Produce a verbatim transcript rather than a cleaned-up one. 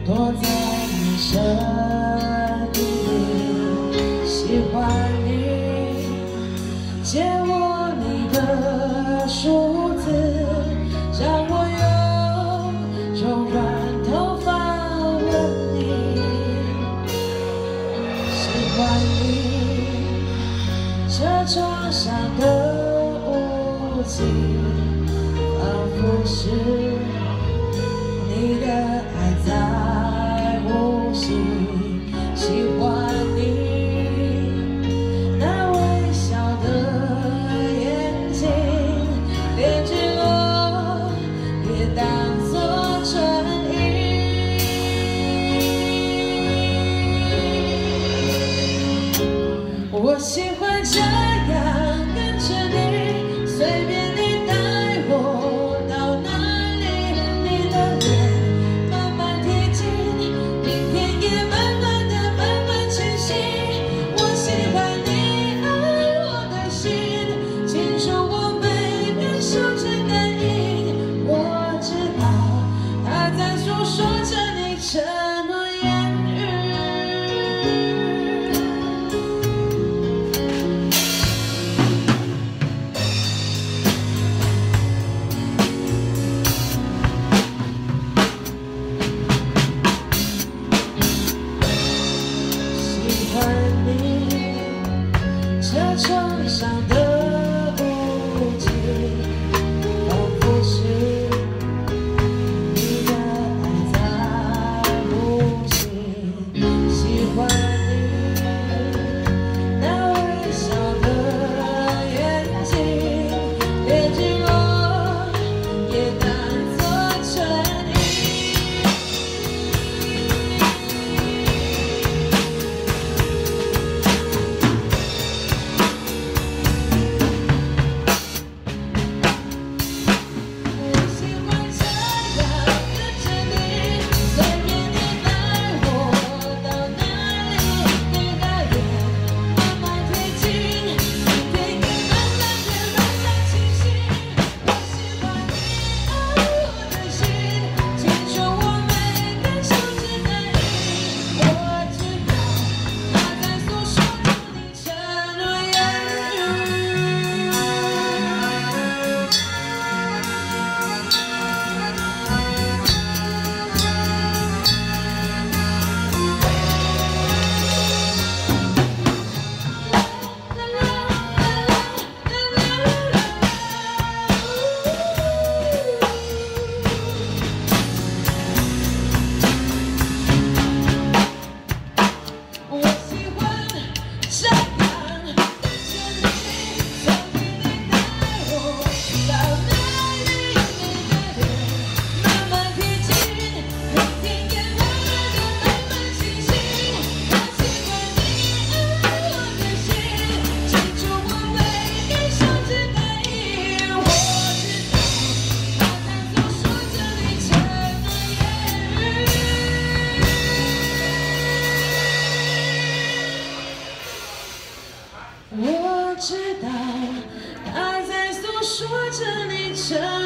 躲在你身体里，喜欢你，借我你的梳子，让我用柔软头发吻你，喜欢你这床上的雾气，仿佛是你的爱在呼吸，喜欢你那微笑的眼睛，连坠落也当作春意。我喜欢这样跟着你，随便你带我到哪里，你的脸慢慢贴近，明天也慢慢的慢慢清晰。我喜欢你爱我的心，牵手我每个手指感应。我知道它在诉说着你承诺言语。喜欢你这床上的雾气，仿佛是你的爱在呼吸，喜欢你那微笑的眼睛，连坠落也当作春意。我喜欢这样跟着你，随便你带我到哪里，你的脸慢慢贴近，明天也慢慢的慢慢清晰。我喜欢你爱我的心，牵手我每个手指感应。我知道它在诉说着你承诺言语。我喜欢这样跟着你，随便你带我到哪里，你的脸慢慢贴近，明天也慢慢的慢慢清晰。我喜欢你爱我的心，牵住我每个手指感应。我知道它在诉说着你承诺言语。我知道，它在诉说着你承